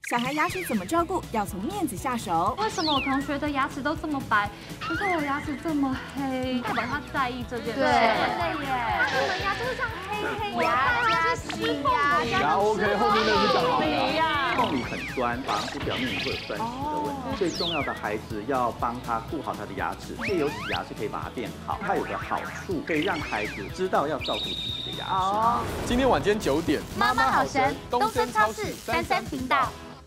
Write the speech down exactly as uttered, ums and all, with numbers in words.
小孩牙齿怎么照顾？要从面子下手。 为什么我同学的牙齿都这么白，可是我牙齿这么黑？代表他在意这件事。对耶，我们牙就是这样黑黑牙加洗牙， 牙 OK， 后面那是讲好的。 凤梨很酸，防止表面会有酸蚀的问题。最重要的，孩子要帮他顾好他的牙齿，借由洗牙是可以把它变好。它有个好处，可以让孩子知道要照顾自己的牙齿。 今天晚间九点， 妈妈好神，东森超市三三频道。